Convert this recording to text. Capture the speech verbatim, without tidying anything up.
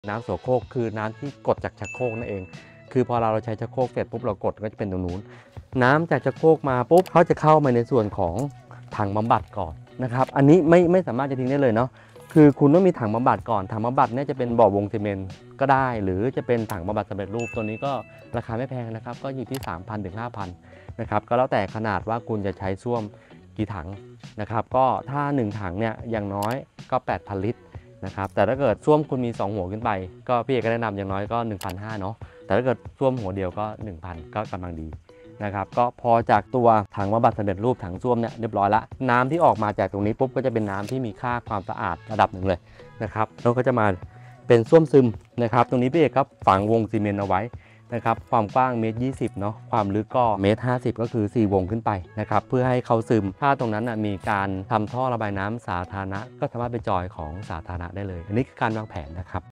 น้ำโสโครกคือน้ำที่กดจากชักโครกนั่นเองคือพอเราเราใช้ชักโครกเสร็จปุ๊บเรากดก็จะเป็นตรงนู้นน้ำจากชักโครกมาปุ๊บเขาจะเข้ามาในส่วนของถังบำบัดก่อนนะครับอันนี้ไม่ไม่สามารถจะทิ้งได้เลยเนาะคือคุณต้องมีถังบำบัดก่อนถังบำบัดเนี่ยจะเป็นบ่อวงซีเมนต์ก็ได้หรือจะเป็นถังบำบัดสำเร็จรูปตัวนี้ก็ราคาไม่แพงนะครับก็อยู่ที่ สามพัน ถึง ห้าพัน นะครับก็แล้วแต่ขนาดว่าคุณจะใช้ส้วมกี่ถังนะครับก็ถ้าหนึ่งถังเนี่ยอย่างน้อยก็ แปดพัน ลิตรนะครับแต่ถ้าเกิดส้วมคุณมีสองหัวขึ้นไปก็พี่เอกก็แนะนำอย่างน้อยก็ หนึ่งพันห้าร้อย เนาะแต่ถ้าเกิดส้วมหัวเดียวก็ หนึ่งพัน ก็กำลังดีนะครับก็พอจากตัวถังบำบัดสำเร็จรูปถังส้วมเนี่ยเรียบร้อยละน้ำที่ออกมาจากตรงนี้ปุ๊บก็จะเป็นน้ำที่มีค่าความสะอาดระดับหนึ่งเลยนะครับแล้วก็จะมาเป็นส้วมซึมนะครับตรงนี้พี่เอกก็ฝังวงซีเมนต์เอาไว้นะครับความกว้างเมตรยี่สิบเนาะความลึกก็เมตรห้าสิบก็คือสี่วงขึ้นไปนะครับเพื่อให้เขาซึมถ้าตรงนั้นนะมีการทำท่อระบายน้ำสาธารณะก็สามารถไปจอยของสาธารณะได้เลยอันนี้คือการวางแผนนะครับ